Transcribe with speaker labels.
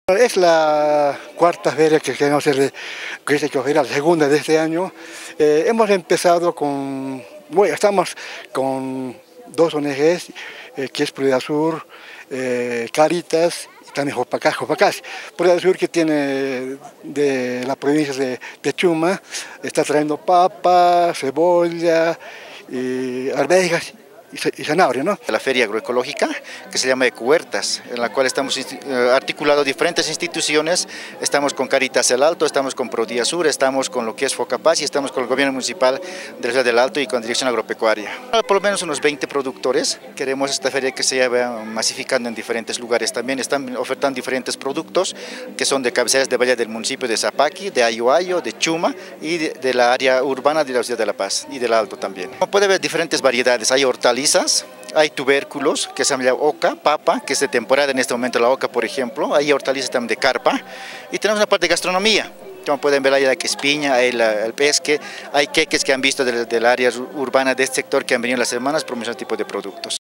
Speaker 1: Es la cuarta feria que queremos hacer, que la segunda de este año. Hemos empezado estamos con dos ONGs, que es Prioridad Sur, Caritas y también Jopacás. Prioridad Sur, que tiene de la provincia de Chuma, está trayendo papa, cebolla, arvejas y zanahoria, ¿no?
Speaker 2: La feria agroecológica que se llama Ecohuertas, en la cual estamos articulando diferentes instituciones. Estamos con Caritas El Alto, estamos con Prodiasur Sur, estamos con lo que es Focapaz y estamos con el gobierno municipal de la ciudad del Alto y con Dirección Agropecuaria. Por lo menos unos 20 productores. Queremos esta feria que se vaya masificando en diferentes lugares. También están ofertando diferentes productos que son de cabeceras de valle del municipio de Zapaqui, de Ayoayo, de Chuma y de la área urbana de la ciudad de La Paz y del Alto también. Como puede ver, diferentes variedades, hay hortalizas, hay tubérculos que se llama oca, papa, que es de temporada en este momento la oca, por ejemplo, hay hortalizas también de carpa y tenemos una parte de gastronomía. Como pueden ver, hay la quespiña, hay el pesque, hay queques que han visto del área urbana de este sector que han venido las semanas promocionando este tipo de productos.